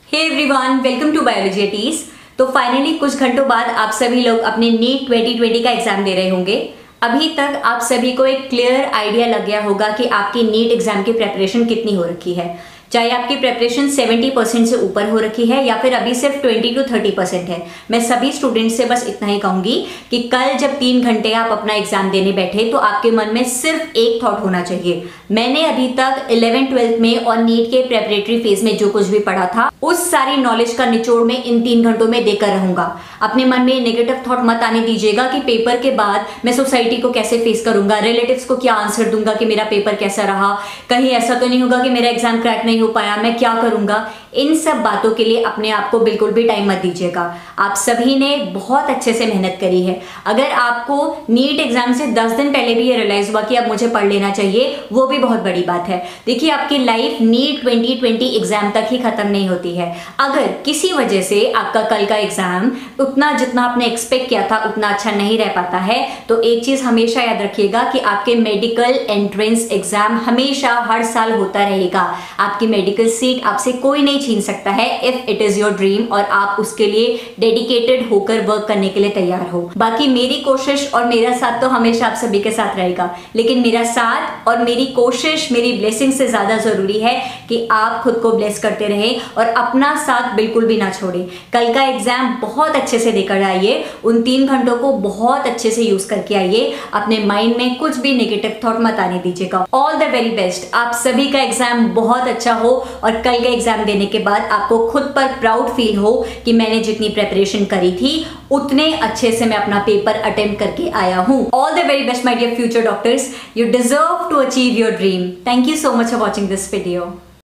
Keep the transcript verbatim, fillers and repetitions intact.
Hey everyone, welcome to biology eighties. तो finally कुछ घंटों बाद आप सभी लोग अपने नीट ट्वेंटी ट्वेंटी का एग्जाम दे रहे होंगे। अभी तक आप सभी को एक क्लियर आइडिया लग गया होगा कि आपकी नीट एग्जाम की प्रेपरेशन कितनी हो रखी है। चाहे आपकी प्रेपरेशन सत्तर परसेंट से ऊपर हो रखी है या फिर अभी सिर्फ बीस टू तीस परसेंट है। मैं सभी स्टूडेंट्स से बस इतना ही कहूंगी कि कल जब तीन घंटे आप अपना एग्जाम देने बैठे तो आपके मन में सिर्फ एक थॉट होना चाहिए। मैंने अभी तक इलेवेंथ ट्वेल्थ में और नीट के प्रेपरेटरी फेज में जो कुछ भी पढ़ा था उस सारी नॉलेज का निचोड़ में इन तीन घंटों में देकर रहूंगा। अपने मन में नेगेटिव थॉट मत आने दीजिएगा कि पेपर के बाद मैं सोसाइटी को कैसे फेस करूंगा, रिलेटिव्स को क्या आंसर दूंगा कि मेरा पेपर कैसा रहा, कहीं ऐसा तो नहीं होगा कि मेरा एग्जाम क्रैक नहीं हो पाया, मैं क्या करूंगा। इन सब बातों के लिए अपने आप को बिल्कुल भी टाइम मत दीजिएगा। आप सभी ने बहुत अच्छे से मेहनत करी है। अगर आपको नीट एग्जाम से दस दिन पहले भी ये रियलाइज हुआ कि अब मुझे पढ़ लेना चाहिए, वो भी बहुत बड़ी बात है। देखिए, आपकी life NEET twenty twenty exam तक ही खत्म नहीं होती है। अगर किसी वजह से आपका कल का एग्जाम उतना जितना आपने एक्सपेक्ट किया था उतना अच्छा नहीं रह पाता है, तो एक चीज हमेशा याद रखिएगा कि आपके मेडिकल एंट्रेंस एग्जाम हमेशा हर साल होता रहेगा। आपकी मेडिकल सीट आपसे कोई नहीं छीन सकता है if it is your dream और आप उसके लिए डेडिकेटेड होकर वर्क करने के लिए तैयार हो। बाकी मेरी कोशिश और मेरा साथ तो हमेशा आप सभी के साथ रहेगा, लेकिन मेरा साथ और मेरी कोशिश, मेरी ब्लेसिंग से ज्यादा जरूरी है कि आप खुद को ब्लेस करते रहे और अपना साथ बिल्कुल भी ना छोड़े। कल का एग्जाम बहुत अच्छे से देकर आइए, उन तीन घंटों को बहुत अच्छे से यूज करके आइए। अपने माइंड में कुछ भी नेगेटिव थॉट मत आने दीजिएगा। All the very best. आप सभी का एग्जाम बहुत अच्छा हो और कल का एग्जाम देने के बाद आपको खुद पर प्राउड फील हो कि मैंने जितनी प्रेपरेशन करी थी उतने अच्छे से मैं अपना पेपर अटेम्प्ट करके आया हूं। All the very best my dear future doctors. You deserve to achieve your dream. Thank you so much for watching this video.